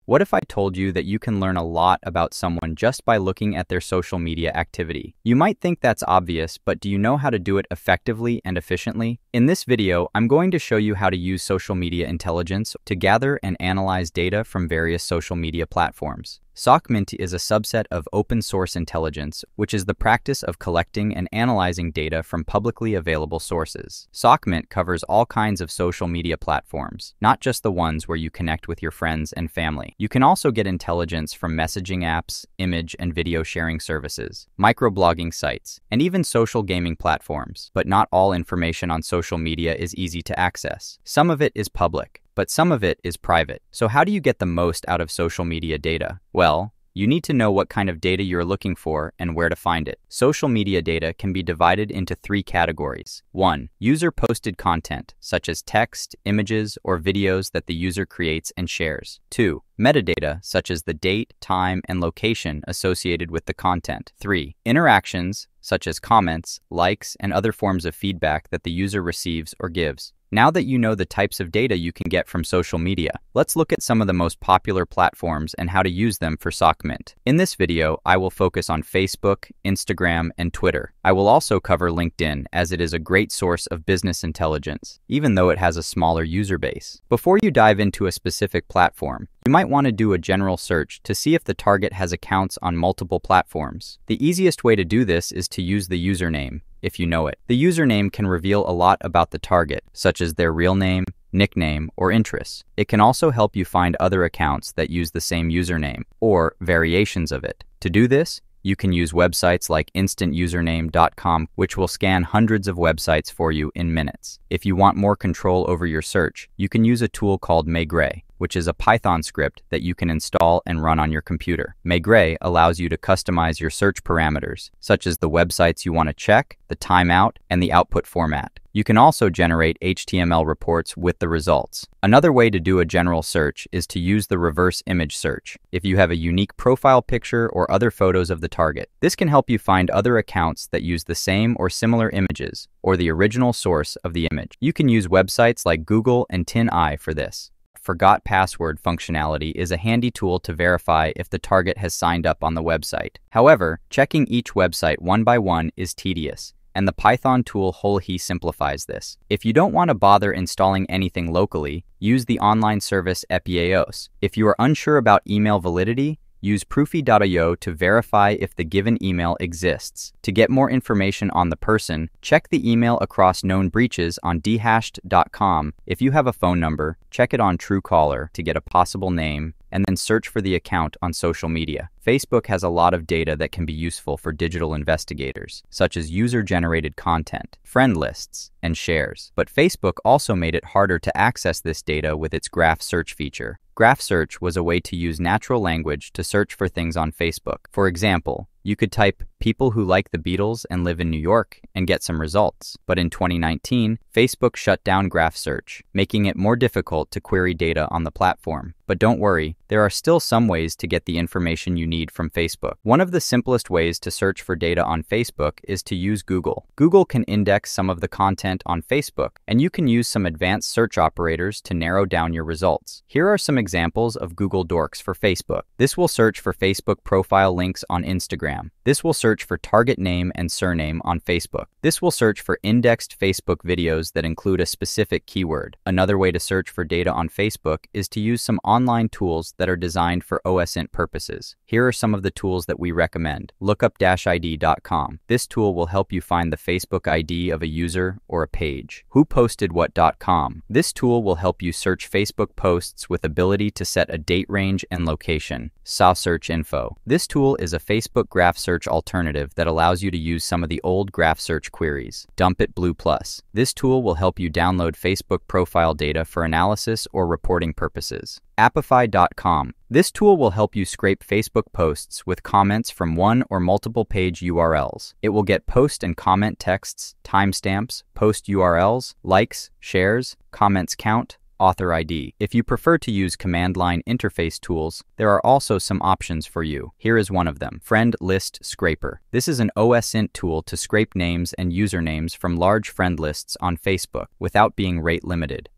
What if I told you that you can learn a lot about someone just by looking at their social media activity? You might think that's obvious, but do you know how to do it effectively and efficiently? In this video, I'm going to show you how to use social media intelligence to gather and analyze data from various social media platforms. SOCMINT is a subset of open source intelligence, which is the practice of collecting and analyzing data from publicly available sources. SOCMINT covers all kinds of social media platforms, not just the ones where you connect with your friends and family. You can also get intelligence from messaging apps, image and video sharing services, microblogging sites, and even social gaming platforms. But not all information on social media is easy to access. Some of it is public, but some of it is private. So how do you get the most out of social media data? Well, you need to know what kind of data you're looking for and where to find it. Social media data can be divided into 3 categories. 1. User-posted content, such as text, images, or videos that the user creates and shares. 2. Metadata, such as the date, time, and location associated with the content. 3. Interactions, such as comments, likes, and other forms of feedback that the user receives or gives. Now that you know the types of data you can get from social media, let's look at some of the most popular platforms and how to use them for SOCMINT. In this video, I will focus on Facebook, Instagram, and Twitter. I will also cover LinkedIn, as it is a great source of business intelligence, even though it has a smaller user base. Before you dive into a specific platform, you might want to do a general search to see if the target has accounts on multiple platforms. The easiest way to do this is to use the username, if you know it. The username can reveal a lot about the target, such as their real name, nickname, or interests. It can also help you find other accounts that use the same username, or variations of it. To do this, you can use websites like instantusername.com, which will scan hundreds of websites for you in minutes. If you want more control over your search, you can use a tool called Maigret, which is a Python script that you can install and run on your computer. Maigret allows you to customize your search parameters, such as the websites you want to check, the timeout, and the output format. You can also generate HTML reports with the results. Another way to do a general search is to use the reverse image search, if you have a unique profile picture or other photos of the target. This can help you find other accounts that use the same or similar images, or the original source of the image. You can use websites like Google and TinEye for this. Forgot password functionality is a handy tool to verify if the target has signed up on the website. However, checking each website one by one is tedious, and the Python tool Whole-He simplifies this. If you don't want to bother installing anything locally, use the online service Epiaos. If you are unsure about email validity, use Proofy.io to verify if the given email exists. To get more information on the person, check the email across known breaches on dhashed.com. If you have a phone number, check it on Truecaller to get a possible name, and then search for the account on social media. Facebook has a lot of data that can be useful for digital investigators, such as user-generated content, friend lists, and shares. But Facebook also made it harder to access this data with its graph search feature. Graph search was a way to use natural language to search for things on Facebook. For example, you could type "people who like the Beatles and live in New York" and get some results. But in 2019, Facebook shut down graph search, making it more difficult to query data on the platform. But don't worry, there are still some ways to get the information you need from Facebook. One of the simplest ways to search for data on Facebook is to use Google. Google can index some of the content on Facebook, and you can use some advanced search operators to narrow down your results. Here are some examples of Google Dorks for Facebook. This will search for Facebook profile links on Instagram. This will search for target name and surname on Facebook. This will search for indexed Facebook videos that include a specific keyword. Another way to search for data on Facebook is to use some online tools that are designed for OSINT purposes. Here are some of the tools that we recommend. Lookup-id.com. This tool will help you find the Facebook ID of a user or a page. WhoPostedWhat.com. This tool will help you search Facebook posts with ability to set a date range and location. SawSearchInfo. This tool is a Facebook graph search alternative that allows you to use some of the old graph search queries. DumpItBlue Plus. This tool will help you download Facebook profile data for analysis or reporting purposes. Appify.com. This tool will help you scrape Facebook posts with comments from one or multiple page URLs. It will get post and comment texts, timestamps, post URLs, likes, shares, comments count, author ID. If you prefer to use command line interface tools, there are also some options for you. Here is one of them, Friend List Scraper. This is an OSINT tool to scrape names and usernames from large friend lists on Facebook without being rate limited.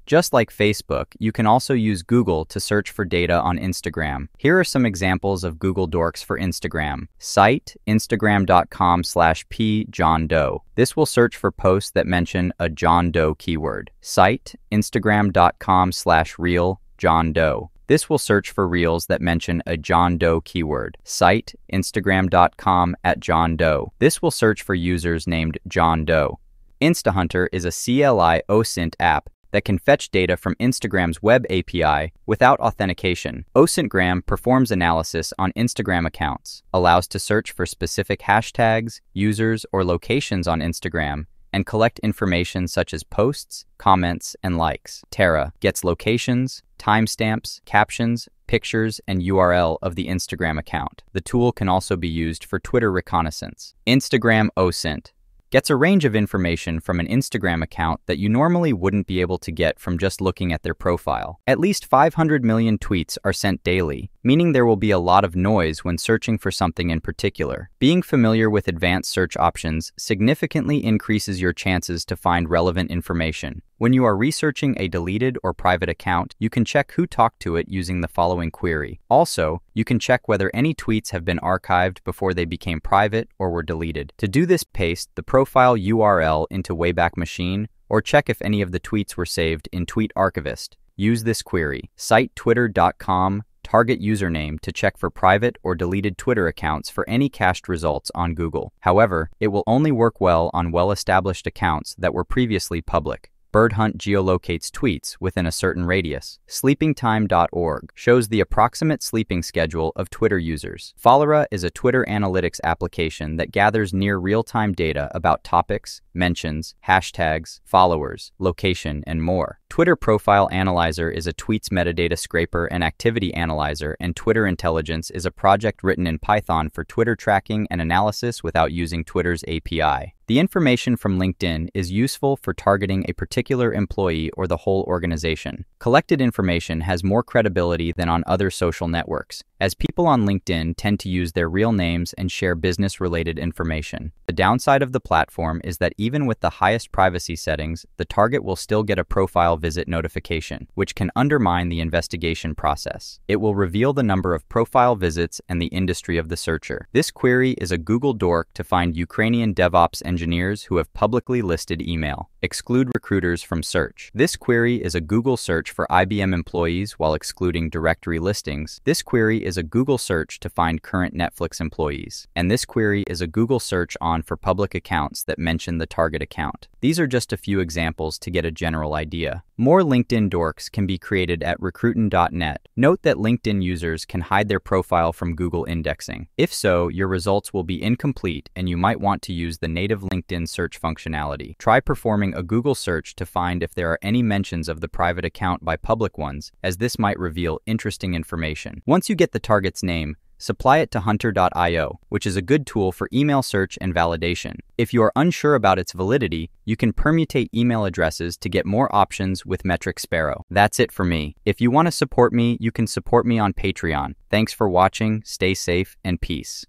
Just like Facebook, you can also use Google to search for data on Instagram. Here are some examples of Google Dorks for Instagram. Site, instagram.com/p.John-Doe. This will search for posts that mention a John Doe keyword. Site, instagram.com/reel John Doe. This will search for reels that mention a John Doe keyword. Site, instagram.com/John Doe. This will search for users named John Doe. InstaHunter is a CLI OSINT app that can fetch data from Instagram's web API without authentication. OSINTgram performs analysis on Instagram accounts, allows to search for specific hashtags, users, or locations on Instagram, and collect information such as posts, comments, and likes. Terra gets locations, timestamps, captions, pictures, and URL of the Instagram account. The tool can also be used for Twitter reconnaissance. Instagram OSINT gets a range of information from an Instagram account that you normally wouldn't be able to get from just looking at their profile. At least 500 million tweets are sent daily, meaning there will be a lot of noise when searching for something in particular. Being familiar with advanced search options significantly increases your chances to find relevant information. When you are researching a deleted or private account, you can check who talked to it using the following query. Also, you can check whether any tweets have been archived before they became private or were deleted. To do this, paste the profile URL into Wayback Machine, or check if any of the tweets were saved in Tweet Archivist. Use this query. Cite twitter.com target username to check for private or deleted Twitter accounts for any cached results on Google. However, it will only work well on well-established accounts that were previously public. Birdhunt geolocates tweets within a certain radius. Sleepingtime.org shows the approximate sleeping schedule of Twitter users. Followera is a Twitter analytics application that gathers near real-time data about topics, mentions, hashtags, followers, location, and more. Twitter Profile Analyzer is a tweets metadata scraper and activity analyzer, and Twitter Intelligence is a project written in Python for Twitter tracking and analysis without using Twitter's API. The information from LinkedIn is useful for targeting a particular employee or the whole organization. Collected information has more credibility than on other social networks, as people on LinkedIn tend to use their real names and share business-related information. The downside of the platform is that even with the highest privacy settings, the target will still get a profile visit notification, which can undermine the investigation process. It will reveal the number of profile visits and the industry of the searcher. This query is a Google dork to find Ukrainian DevOps engineers who have publicly listed email. Exclude recruiters from search. This query is a Google search for IBM employees while excluding directory listings. This query is a Google search to find current Netflix employees. And this query is a Google search on for public accounts that mention the target account. These are just a few examples to get a general idea. More LinkedIn dorks can be created at recruitin.net. Note that LinkedIn users can hide their profile from Google indexing. If so, your results will be incomplete and you might want to use the native LinkedIn search functionality. Try performing a Google search to find if there are any mentions of the private account by public ones, as this might reveal interesting information. Once you get the target's name, supply it to hunter.io, which is a good tool for email search and validation. If you are unsure about its validity, you can permutate email addresses to get more options with Metric Sparrow. That's it for me. If you want to support me, you can support me on Patreon. Thanks for watching, stay safe, and peace.